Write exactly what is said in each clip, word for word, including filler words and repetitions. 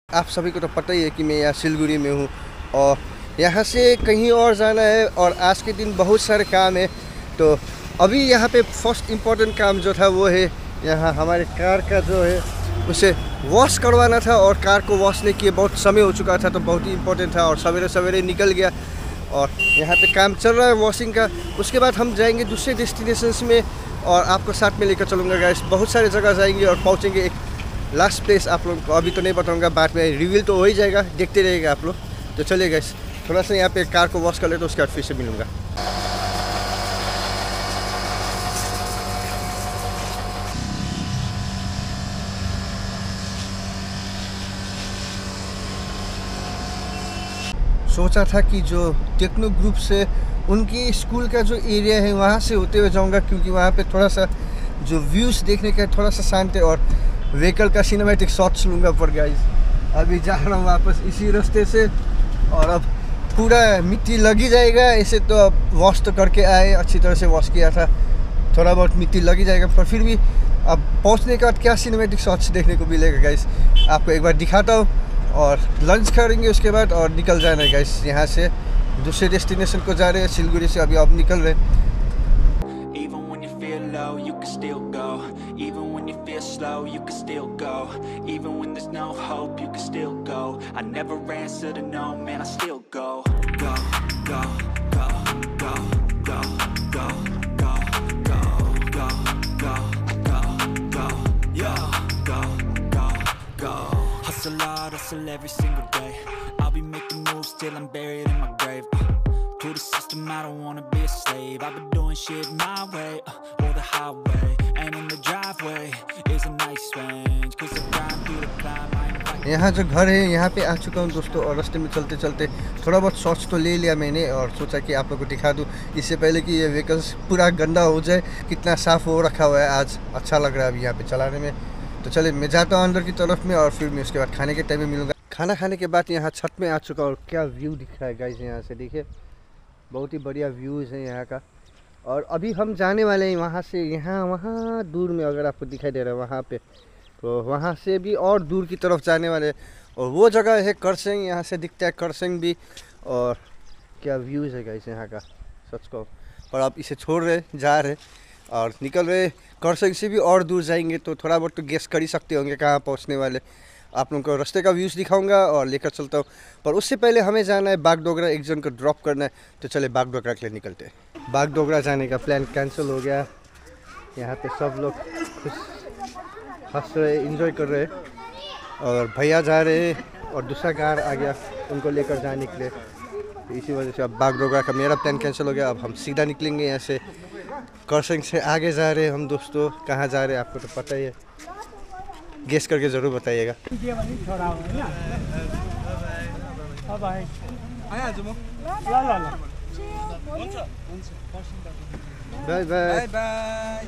आप सभी को तो पता ही है कि मैं यहाँ सिलगुड़ी में हूँ और यहाँ से कहीं और जाना है और आज के दिन बहुत सारे काम है। तो अभी यहाँ पे फर्स्ट इम्पोर्टेंट काम जो था वो है यहाँ हमारे कार का जो है उसे वॉश करवाना था और कार को वॉश नहीं किए बहुत समय हो चुका था, तो बहुत ही इम्पोर्टेंट था और सवेरे सवेरे निकल गया और यहाँ पे काम चल रहा है वॉशिंग का। उसके बाद हम जाएंगे दूसरे डेस्टिनेशंस में और आपको साथ में लेकर चलूँगा गाइस। बहुत सारे जगह जाएंगे और पहुँचेंगे एक लास्ट प्लेस। आप लोगों को अभी तो नहीं बताऊँगा, बाद में रिवील तो हो ही जाएगा, देखते रहेगा आप लोग। तो चलिए गाइस, थोड़ा सा यहाँ पे कार को वॉश कर ले तो उसके बाद फिर से मिलूँगा। सोचा था कि जो टेक्नो ग्रुप से उनकी स्कूल का जो एरिया है वहाँ से होते हुए जाऊँगा, क्योंकि वहाँ पे थोड़ा सा जो व्यूज़ देखने का थोड़ा सा शांत है और व्हीकल का सिनेमैटिक शॉट्स लूँगा। पर गाइस अभी जा रहा हूँ वापस इसी रास्ते से और अब पूरा मिट्टी लगी जाएगा। ऐसे तो अब वॉश तो करके आए, अच्छी तरह से वॉश किया था, थोड़ा बहुत मिट्टी लगी जाएगा, पर फिर भी अब पहुँचने के बाद क्या सिनेमैटिक शॉट्स देखने को मिलेगा गाइस, आपको एक बार दिखाता हूँ। और लंच करेंगे उसके बाद और निकल जाना है गाइस। यहाँ से दूसरे डेस्टिनेशन को जा रहे हैं, सिलगुड़ी से अभी अब निकल रहे हैं। Hustle hard, hustle every single day. I'll be making moves till I'm buried in my grave. uh, To the system, I don't wanna be a slave. I've been doing shit my way, uh, or the highway. And in the driveway is a nice range, cause I grind through the climb. यहाँ जो घर है यहाँ पे आ चुका हूँ दोस्तों और रास्ते में चलते चलते थोड़ा बहुत शॉट्स तो ले लिया मैंने और सोचा कि आप लोगों को दिखा दूँ इससे पहले कि ये व्हीकल्स पूरा गंदा हो जाए। कितना साफ़ हो रखा हुआ है आज, अच्छा लग रहा है अभी यहाँ पे चलाने में। तो चले मैं जाता हूँ अंदर की तरफ में और फिर मैं उसके बाद खाने के टाइम में मिलूँगा। खाना खाने के बाद यहाँ छत में आ चुका और क्या व्यू दिख रहा है गाइस यहाँ से, देखिए बहुत ही बढ़िया व्यूज़ है यहाँ का। और अभी हम जाने वाले हैं वहाँ से, यहाँ वहाँ दूर में अगर आपको दिखाई दे रहा है वहाँ पे, तो वहाँ से भी और दूर की तरफ जाने वाले हैं और वो जगह है करसंग, यहाँ से दिखता है करसंग भी। और क्या व्यूज़ है गाइस यहाँ का, सच को। और आप इसे छोड़ रहे जा रहे और निकल रहे करसंग से भी और दूर जाएंगे, तो थोड़ा बहुत तो गेस कर ही सकते होंगे कहाँ पहुँचने वाले। आप लोगों को रास्ते का व्यूज़ दिखाऊंगा और लेकर चलता हूँ, पर उससे पहले हमें जाना है बागडोगरा, एक जन को ड्रॉप करना है। तो चले बागडोगरा के लिए निकलते हैं। बागडोगरा जाने का प्लान कैंसिल हो गया। यहाँ पे सब लोग खुश हंस रहे, इंजॉय कर रहे और भैया जा रहे और दूसरा कार आ गया उनको लेकर जाने के लिए। तो इसी वजह से अब बागडोगरा का मेरा प्लान कैंसिल हो गया। अब हम सीधा निकलेंगे यहाँ से, करसंग से आगे जा रहे हैं हम दोस्तों। कहाँ जा रहे हैं आपको तो पता ही है, गेस करके ज़रूर बताइएगा। Bye bye bye.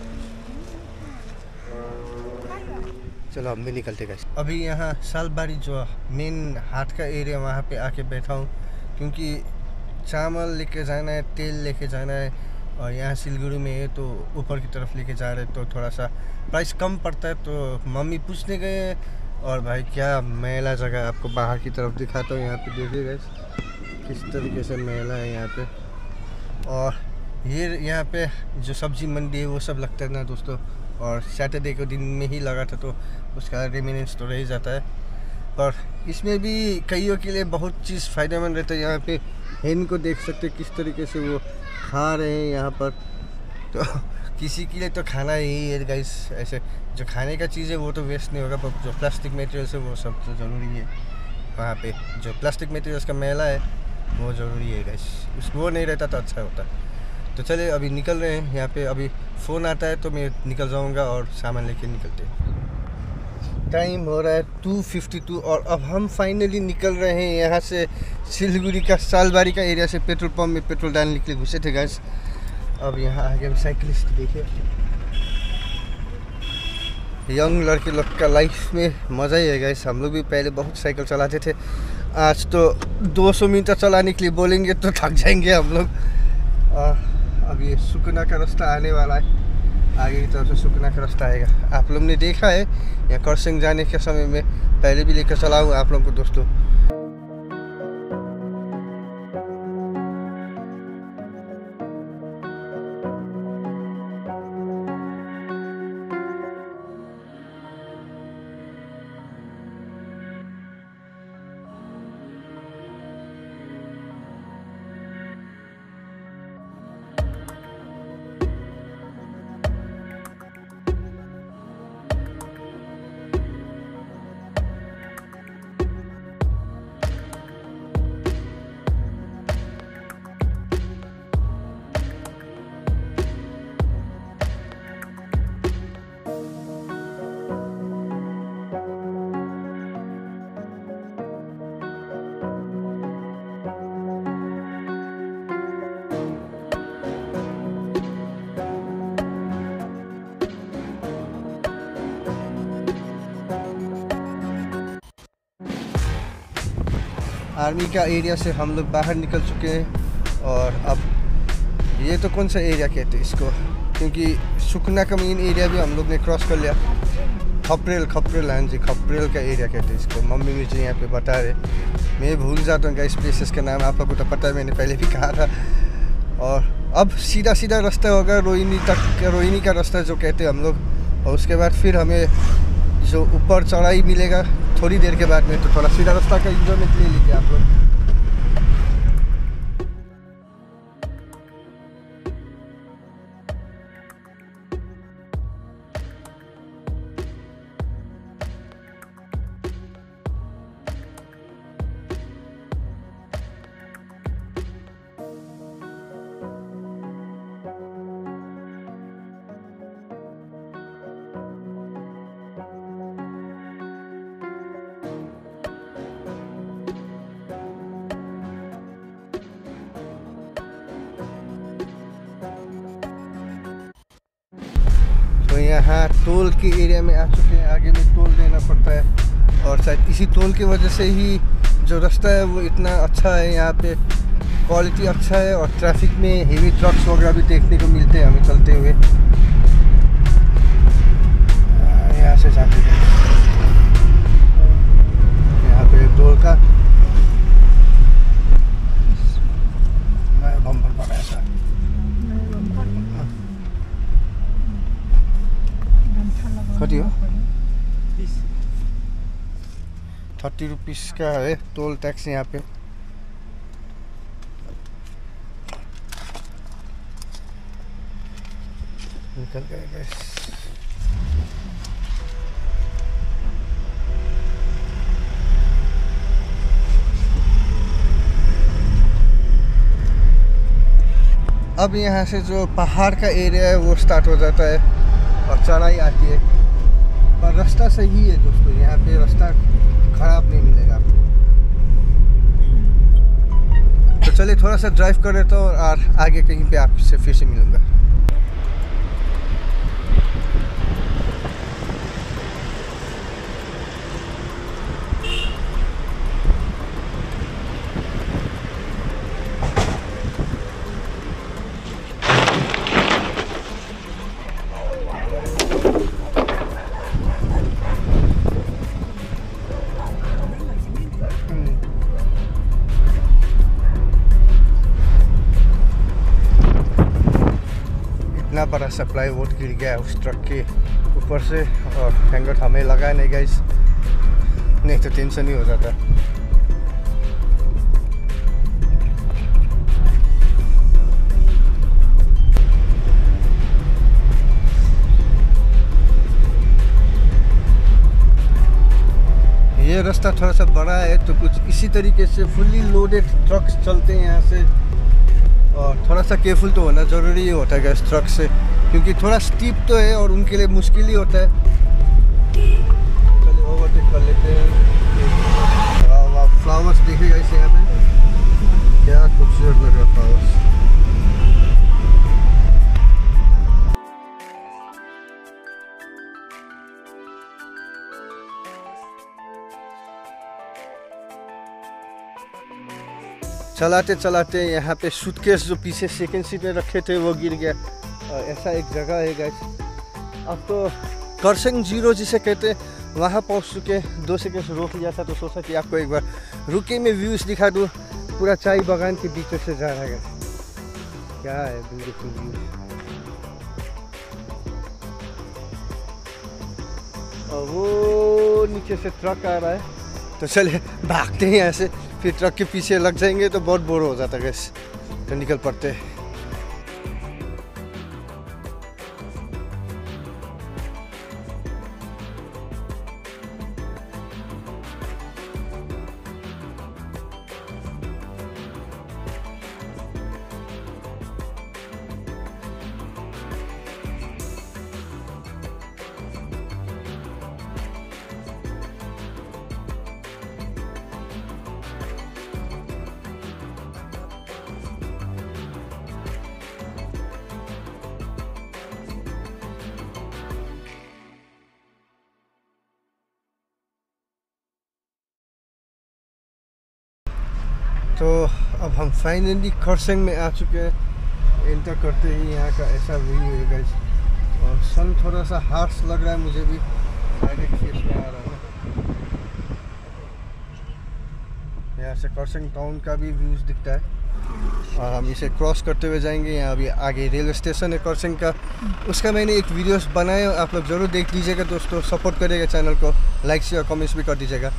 चलो अब भी निकलते गए। अभी यहाँ सालबारी जो मेन हाट का एरिया वहाँ पे आके बैठा हूँ, क्योंकि चावल लेके जाना है, तेल लेके जाना है और यहाँ सिलगुड़ी में है तो ऊपर की तरफ लेके जा रहे तो थोड़ा सा प्राइस कम पड़ता है। तो मम्मी पूछने गए हैं और भाई क्या मेला जगह, आपको बाहर की तरफ दिखाता हूँ। यहाँ पे देखिए गाइस किस तरीके से मेला है यहाँ पे। और ये यहाँ पे जो सब्जी मंडी है वो सब लगता है ना दोस्तों, और सैटरडे के दिन में ही लगा था तो उसका रिमेनेंस तो रह ही जाता है। पर इसमें भी कईयों के लिए बहुत चीज़ फ़ायदेमंद रहता है। यहाँ पे हेन को देख सकते किस तरीके से वो खा रहे हैं यहाँ पर, तो किसी के लिए तो खाना ही है गाइस। ऐसे जो खाने का चीज़ है वो तो वेस्ट नहीं होगा, पर जो प्लास्टिक मटेरियल्स है वो सब तो ज़रूरी है। वहाँ पे जो प्लास्टिक मटेरियल्स का मेला है वो ज़रूरी है गाइस, उस वो नहीं रहता तो अच्छा होता। तो चले अभी निकल रहे हैं। यहाँ पे अभी फ़ोन आता है तो मैं निकल जाऊँगा और सामान लेके निकलते हैं। टाइम हो रहा है टू फिफ्टी टू और अब हम फाइनली निकल रहे हैं यहाँ से सिलगुड़ी का सालबारी का एरिया से। पेट्रोल पंप में पेट्रोल डालने के लिए घुसे थे गाइस। अब यहाँ आगे हम साइकिलिस्ट देखिए, यंग लड़के लोग का लाइफ में मज़ा ही है गाइस। हम लोग भी पहले बहुत साइकिल चलाते थे, आज तो दो सौ मीटर चलाने के लिए बोलेंगे तो थक जाएंगे हम लोग। अब ये सुकना का रास्ता आने वाला है आगे की तरफ से सुकना का रास्ता आएगा। आप लोग ने देखा है यहाँ खरसाङ जाने के समय में पहले भी लेकर चला हूँ आप लोगों को दोस्तों। आर्मी का एरिया से हम लोग बाहर निकल चुके हैं और अब ये तो कौन सा एरिया कहते हैं इसको, क्योंकि सुकना का मेन एरिया भी हम लोग ने क्रॉस कर लिया। खपरेल खपरेल हाँ जी खपरेल का एरिया कहते हैं इसको। मम्मी मुझे यहाँ पे बता रहे, मैं भूल जाता हूँ इस प्लेसेस का नाम, आप लोगों को तो पता है, मैंने पहले भी कहा था। और अब सीधा सीधा रास्ता होगा रोहिणी तक, रोहिणी का रास्ता जो कहते हैं हम लोग। और उसके बाद फिर हमें जो ऊपर चढ़ाई मिलेगा थोड़ी देर के बाद में, तो थोड़ा सीधा रास्ता का इंजॉयमेंट ले लीजिए आप लोग। तो यहाँ टोल के एरिया में आ चुके हैं, आगे में टोल देना पड़ता है और शायद इसी टोल की वजह से ही जो रास्ता है वो इतना अच्छा है, यहाँ पे क्वालिटी अच्छा है और ट्रैफिक में हेवी ट्रक्स वगैरह भी देखने को मिलते हैं हमें चलते हुए। यहाँ से जाते हैं यहाँ पे टोल का बम्पर पड़ा ऐसा कति हो थर्टी रुपीस का है टोल टैक्स यहाँ पे। निकल गए गैस। अब यहाँ से जो पहाड़ का एरिया है वो स्टार्ट हो जाता है और चढ़ाई आती है, पर रास्ता सही है दोस्तों, यहाँ पे रास्ता खराब नहीं मिलेगा आपको। तो चलिए थोड़ा सा ड्राइव कर लेता हूँ और आगे कहीं पे आपसे फिर से मिलूँगा। इतना बड़ा सप्लाई वोट गिर गया उस ट्रक के ऊपर से और हैंगर हमें लगा नहीं गाइस, नहीं तो टेंशन ही हो जाता। ये रास्ता थोड़ा सा बड़ा है तो कुछ इसी तरीके से फुल्ली लोडेड ट्रक्स चलते हैं यहाँ से, और थोड़ा सा केयरफुल तो होना ज़रूरी ही होता है गैस ट्रक से, क्योंकि थोड़ा स्टीप तो है और उनके लिए मुश्किल ही होता है। चलिए ओवरटेक कर लेते हैं। वाह वाह फ्लावर्स देखिएगा इसे यहाँ पे क्या खूबसूरत लग रहा है फ्लावर्स। चलाते चलाते यहाँ पे सूटकेस जो पीछे सेकंड सीट में रखे थे वो गिर गया। और ऐसा एक जगह है गाइस अब तो करसंग जीरो जिसे कहते हैं वहाँ पहुँच चुके। दो सेकंड से रोक लिया था तो सोचा कि आपको एक बार रुके में व्यूज़ दिखा दूँ। पूरा चाय बागान के बीच से जा रहा है। क्या है ब्यूटीफुल व्यू। और वो नीचे से ट्रक आ रहा है तो चले भागते हैं यहाँ से, फिर ट्रक के पीछे लग जाएंगे तो बहुत बोर हो जाता है गैस, तो निकल पड़ते हैं। तो अब हम फाइनली खरसाङ में आ चुके हैं। एंटर करते ही यहाँ का ऐसा व्यू है गाइस, और सन थोड़ा सा हार्श लग रहा है मुझे भी, डायरेक्ट फेस में आ रहा है। यहाँ से खरसाङ टाउन का भी व्यूज़ दिखता है और हम इसे क्रॉस करते हुए जाएंगे। यहाँ अभी आगे रेलवे स्टेशन है खरसाङ का, उसका मैंने एक वीडियोस बनाया, आप लोग ज़रूर देख लीजिएगा दोस्तों। सपोर्ट करिएगा चैनल को, लाइक शेयर कमेंट्स भी कर दीजिएगा।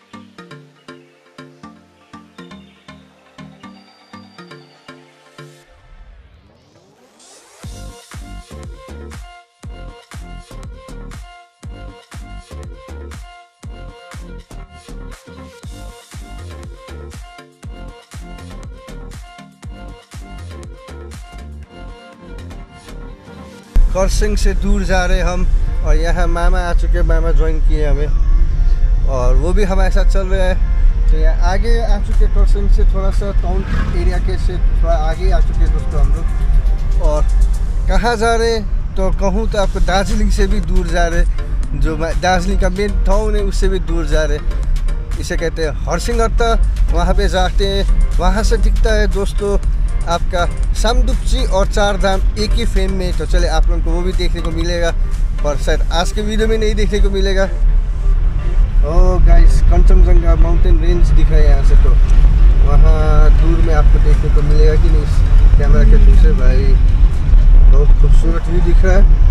खरसाङ से दूर जा रहे हम, और यहाँ मामा आ चुके, मामा ज्वाइन किए हमें, और वो भी हमारे साथ चल रहे हैं। तो यहाँ आगे आ चुके खरसाङ से थोड़ा सा टाउन एरिया के से थोड़ा आगे आ चुके दोस्तों हम लोग। और कहाँ जा रहे तो कहूँ तो आपको दार्जिलिंग से भी दूर जा रहे, जो दार्जिलिंग का मेन टाउन है उससे भी दूर जा रहे। इसे कहते हैं हरसिंघट्टा। वहाँ पे जाते हैं, वहाँ से दिखता है दोस्तों आपका सामडुप्ची और चार धाम एक ही फ्रेम में। तो चले आप लोगों को वो भी देखने को मिलेगा, पर शायद आज के वीडियो में नहीं देखने को मिलेगा। Oh guys, Kanchenjunga mountain range दिख रहा है यहाँ से, तो वहाँ दूर में आपको देखने को मिलेगा कि नहीं इस कैमरा के थ्रू से। भाई बहुत खूबसूरत व्यू दिख रहा है।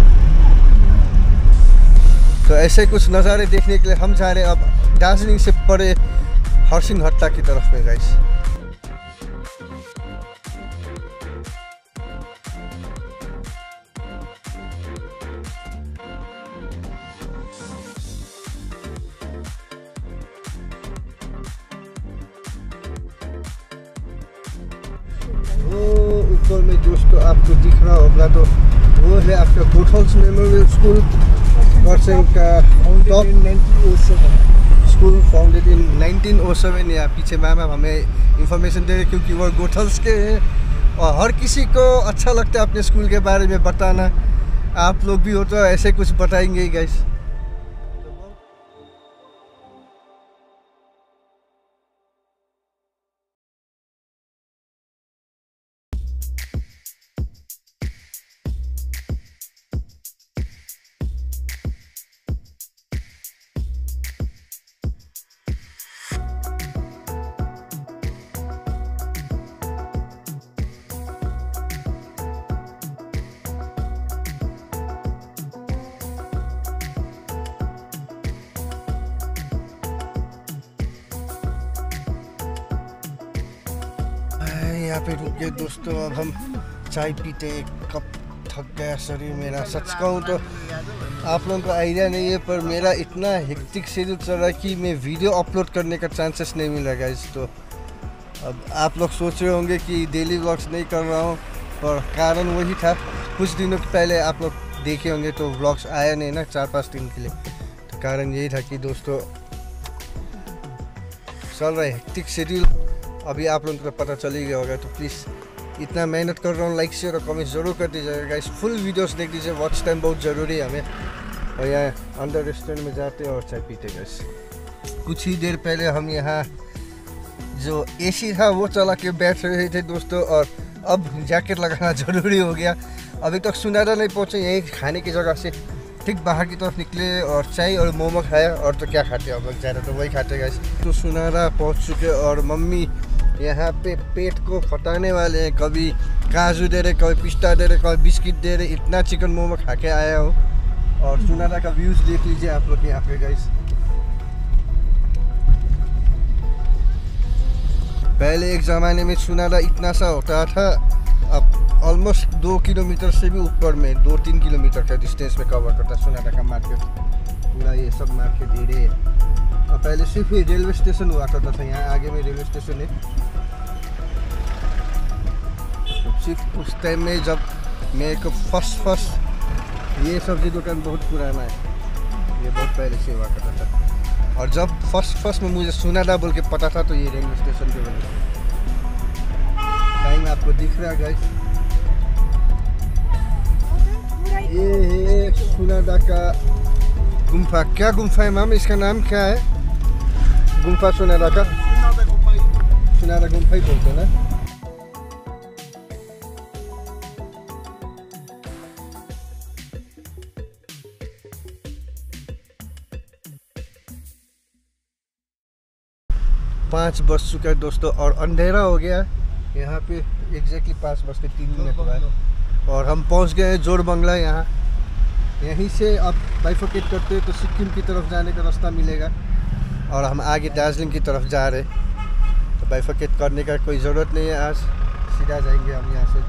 तो ऐसे कुछ नज़ारे देखने के लिए हम जा रहे हैं अब दार्जिलिंग से परे हरसिंघट्टा की तरफ में गाइस। वो ऊपर में दोस्तों आपको दिख रहा होगा तो वो है आपका गोठल्स मेमोरियल स्कूल, खरसाङ का top school founded in nineteen O seven. या पीछे मैम हमें इंफॉर्मेशन दे रहे क्योंकि वो गोठल्स के हैं, और हर किसी को अच्छा लगता है अपने स्कूल के बारे में बताना। आप लोग भी हो तो ऐसे कुछ बताएंगे ही गाइस। यहाँ पे रुक गए दोस्तों, अब हम चाय पीते। एक कप थक गया शरीर मेरा। सच कहूँ तो आप लोगों को आइडिया नहीं है, पर मेरा इतना हेक्टिक शेड्यूल चल रहा है कि मैं वीडियो अपलोड करने का चांसेस नहीं मिल रहा गाइस। तो अब आप लोग सोच रहे होंगे कि डेली व्लॉग्स नहीं कर रहा हूँ, पर कारण वही था, कुछ दिनों पहले आप लोग देखे होंगे तो व्लॉग्स आया नहीं ना चार पाँच दिन के लिए। तो कारण यही था कि दोस्तों चल रहा है हेक्टिक शेड्यूल। अभी आप लोगों को पता चल ही गया होगा, तो प्लीज़ इतना मेहनत कर रहा हूँ, लाइक शेयर और कमेंट जरूर कर दीजिएगा गाइस। फुल वीडियोस देख दीजिए, वॉच टाइम बहुत ज़रूरी है हमें। और यहाँ अंदर रेस्टोरेंट में जाते हैं और चाय पीते गाइस। कुछ ही देर पहले हम यहाँ जो एसी था वो चला के बैठ रहे थे दोस्तों, और अब जैकेट लगाना ज़रूरी हो गया। अभी तक सुनारा नहीं पहुँचे, यही खाने की जगह से ठीक बाहर की तरफ निकले और चाय और मोमो खाया। और तो क्या खाते हैं हम लोग, ज़्यादा तो वही खाते गाइस। तो सुनारा पहुँच चुके और मम्मी यहाँ पे पेट को फटाने वाले हैं। कभी काजू दे रहे, कभी पिस्ता दे रहे, कभी बिस्किट दे रहे। इतना चिकन मोमो खा के आया हो। और सुनारा का व्यूज़ देख लीजिए आप लोग यहाँ पे गाइस। पहले एक ज़माने में सुनारा इतना सा होता था, अब ऑलमोस्ट दो किलोमीटर से भी ऊपर में, दो तीन किलोमीटर का डिस्टेंस में कवर करता सुनारा का मार्केट। पूरा ये सब मार्केट एरिया है। और पहले सिर्फ ये रेलवे स्टेशन हुआ करता था, यहाँ आगे में रेलवे स्टेशन है। तो सिर्फ उस टाइम में जब मेरे को फर्स्ट फर्स्ट ये सब्जी दुकान बहुत पुराना है, ये बहुत पहले से हुआ करता था। और जब फर्स्ट फर्स्ट में मुझे सुनारा बोल के पता था तो ये रेलवे स्टेशन पे बना। टाइम आपको दिख रहा है गाइस, ये है सुनारा का गुम्फा। क्या गुम्फा है मैम, इसका नाम क्या है? गुम्फा सुनारा का, सुनारा गुम्फा ही बोलते हैं ना। पाँच बज चुका है दोस्तों और अंधेरा हो गया है यहाँ पे। एग्जैक्टली पाँच बज के तीन मिनट हुआ है और हम पहुँच गए हैं जोरबंगला। यहाँ यहीं से आप बाइफरकेट करते हैं तो सिक्किम की तरफ जाने का रास्ता मिलेगा और हम आगे दार्जिलिंग की तरफ जा रहे हैं। तो बाइफरकेट करने का कोई ज़रूरत नहीं है, आज सीधा जाएंगे हम यहाँ से।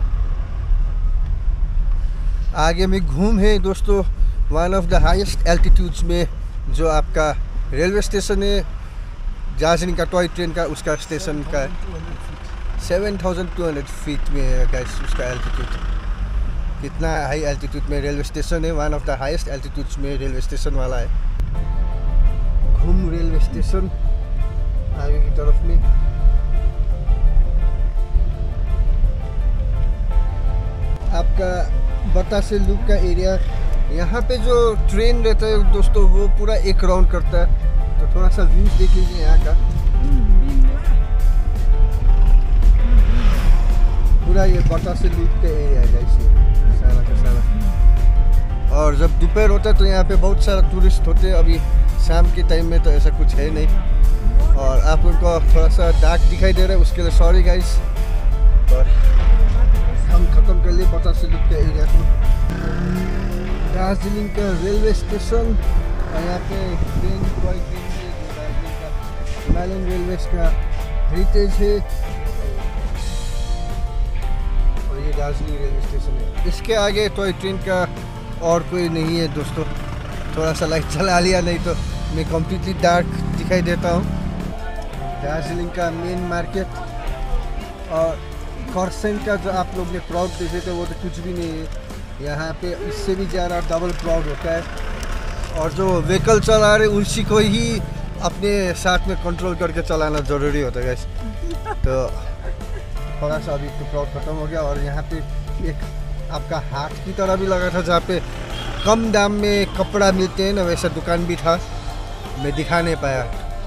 आगे में घूम है दोस्तों, one of the highest altitudes में जो आपका रेलवे स्टेशन है दार्जिलिंग का, टॉय ट्रेन का, उसका स्टेशन का seven thousand two hundred feet में है गाइस उसका एल्टीट्यूड। कितना हाई एल्टीट्यूड में रेलवे स्टेशन है, one of the highest altitudes में रेलवे स्टेशन वाला है। घूम रेलवे स्टेशन आगे की तरफ में। आपका बतासे लूप का एरिया, यहाँ पे जो ट्रेन रहता है दोस्तों वो पूरा एक राउंड करता है। तो थोड़ा सा व्यूज देख लीजिए यहाँ का, पूरा ये बतासे लूप का एरिया है गाइस, सारा का सारा। और जब दोपहर होता है तो यहाँ पे बहुत सारा टूरिस्ट होते हैं। अभी शाम के टाइम में तो ऐसा कुछ है नहीं और आप लोगों को थोड़ा सा डार्क दिखाई दे रहा है, उसके लिए सॉरी गाइस। और हम ख़त्म कर लिए बतासे लूप का एरिया को। दार्जिलिंग का रेलवे स्टेशन और यहाँ पे ट्रेन, टॉय ट्रेन है जो दार्जिलिंग का हिमालयन रेलवेज का हेरिटेज है। और ये दार्जिलिंग रेलवे स्टेशन है। इसके आगे टॉय ट्रेन का और कोई नहीं है दोस्तों। थोड़ा सा लाइट चला लिया, नहीं तो मैं कम्प्लीटली डार्क दिखाई देता हूँ। दार्जिलिंग का मेन मार्केट और खरसाङ का जो आप लोग ने क्राउड देखे थे वो तो कुछ भी नहीं है। यहाँ पे इससे भी ज़्यादा डबल क्राउड होता है और जो व्हीकल चला रहे उसी को ही अपने साथ में कंट्रोल करके चलाना ज़रूरी होता है गाइस। तो थोड़ा सा अभी तो क्राउड ख़त्म हो गया और यहाँ पे एक आपका हाट की तरह भी लगा था जहाँ पे कम दाम में कपड़ा मिलते हैं ना, वैसा दुकान भी था, मैं दिखा नहीं पाया।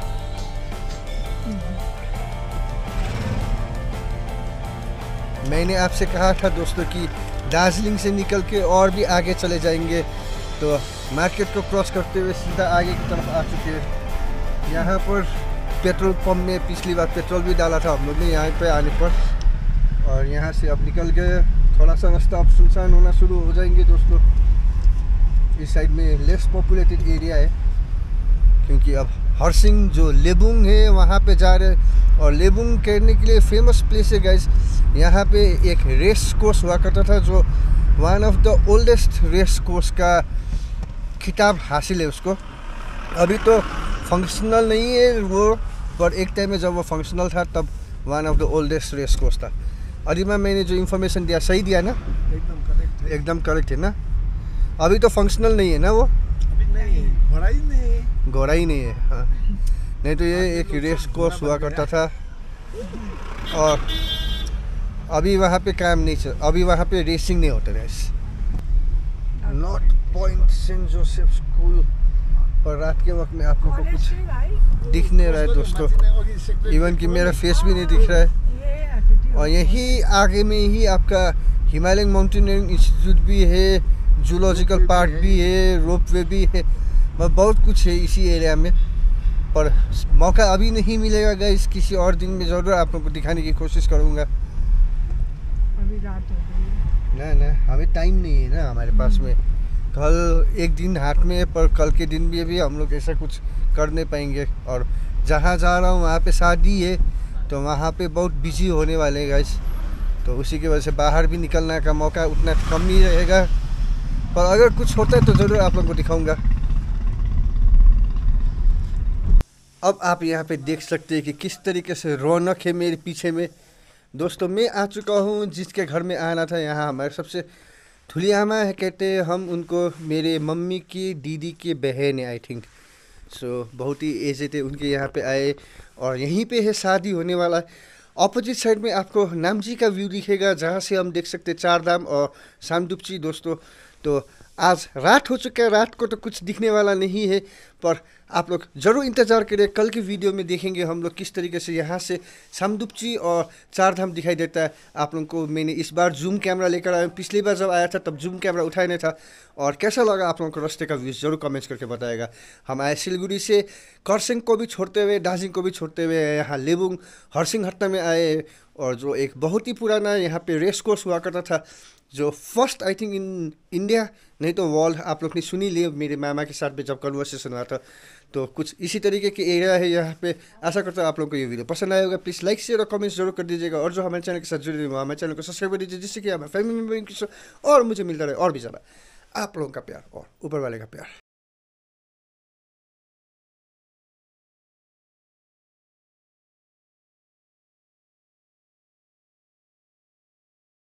मैंने आपसे कहा था दोस्तों कि दार्जिलिंग से निकल के और भी आगे चले जाएंगे, तो मार्केट को क्रॉस करते हुए सीधा आगे की तरफ आ चुके हैं। यहाँ पर पेट्रोल पंप में पिछली बार पेट्रोल भी डाला था हम लोग ने यहाँ पे आने पर, और यहाँ से अब निकल गए। थोड़ा सा रास्ता अब सुनसान होना शुरू हो जाएंगे दोस्तों। इस साइड में लेस पॉपुलेटेड एरिया है क्योंकि अब हरसिंह जो लेबुंग है वहाँ पे जा रहे हैं और लेबुंग करने के लिए फेमस प्लेस है गाइस। यहाँ पे एक रेस कोर्स हुआ करता था जो one of the oldest race course का खिताब हासिल है उसको। अभी तो फंक्शनल नहीं है वो, पर एक टाइम में जब वो फंक्शनल था तब one of the oldest race course था। अरिमा मैंने जो इन्फॉर्मेशन दिया सही दिया ना? एकदम करेक्ट है। एकदम करेक्ट है ना? अभी तो फंक्शनल नहीं है ना वो? अभी नहीं, घोड़ा ही नहीं है। घोड़ा ही नहीं है, हाँ। नहीं तो ये एक रेस कोर्स हुआ करता था और अभी वहाँ पे काम नहीं चल, अभी वहाँ पे रेसिंग नहीं होता race. North point saint Joseph school पर रात के वक्त में आप लोगों को कुछ दिख नहीं रहा है दोस्तों, इवन कि मेरा फेस भी नहीं दिख रहा है। और यही आगे में ही आपका हिमालयन माउंटेनियरिंग इंस्टीट्यूट भी है, जूलॉजिकल पार्क भी है, रोपवे भी है, मतलब बहुत कुछ है इसी एरिया में। पर मौका अभी नहीं मिलेगा गाइस, किसी और दिन में ज़रूर आप लोगों को दिखाने की कोशिश करूँगा। अभी रात हो गई है। ना ना हमें टाइम नहीं है ना हमारे पास में, कल एक दिन हाथ में है, पर कल के दिन भी अभी हम लोग ऐसा कुछ कर नहीं पाएंगे। और जहाँ जा रहा हूँ वहाँ पे शादी है, तो वहाँ पे बहुत बिजी होने वाले हैं गाइस, तो उसी की वजह से बाहर भी निकलने का मौका उतना कम ही रहेगा। पर अगर कुछ होता है तो ज़रूर आप लोगों को दिखाऊंगा। अब आप यहाँ पे देख सकते हैं कि किस तरीके से रौनक है मेरे पीछे में। दोस्तों मैं आ चुका हूँ जिसके घर में आना था, यहाँ हमारे सबसे ठुलियामा है कहते हैं हम उनको, मेरे मम्मी की दीदी की बहन है आई थिंक। सो बहुत ही एज थे उनके यहाँ पे आए और यहीं पे है शादी होने वाला। ऑपोजिट साइड में आपको नामची का व्यू दिखेगा, जहाँ से हम देख सकते हैं चार धाम और सामदुप्ची। दोस्तों तो आज रात हो चुका है, रात को तो कुछ दिखने वाला नहीं है, पर आप लोग ज़रूर इंतज़ार करें, कल की वीडियो में देखेंगे हम लोग किस तरीके से यहाँ से सामदुप्ची और चार धाम दिखाई देता है। आप लोगों को मैंने इस बार जूम कैमरा लेकर आया, पिछली बार जब आया था तब जूम कैमरा उठाया नहीं था। और कैसा लगा आप लोगों को रास्ते का व्यू जरूर कमेंट्स करके बताएगा। हम आए सिलगुड़ी से खरसाङ को भी छोड़ते हुए, दार्जिलिङ को भी छोड़ते हुए यहाँ लेबुङ हरसिंहहट्टा में आए, और जो एक बहुत ही पुराना यहाँ पे रेस कोर्स हुआ करता था, जो first I think in India नहीं तो वर्ल्ड, आप लोग ने सुनी लिए मेरे मामा के साथ में जब कन्वर्सेशन हुआ था। तो कुछ इसी तरीके के एरिया है यहाँ पे। आशा करता हूँ आप लोगों को ये वीडियो पसंद आएगा। प्लीज़ लाइक शेयर और कमेंट्स जरूर कर दीजिएगा, और जो हमारे चैनल के साथ जुड़े हुए हमारे चैनल को सब्सक्राइब कर दीजिए, जिससे कि हमारे फैमिली मेम्बर और मुझे मिलता रहे और भी ज़्यादा आप लोगों का प्यार और ऊपर वाले का प्यार।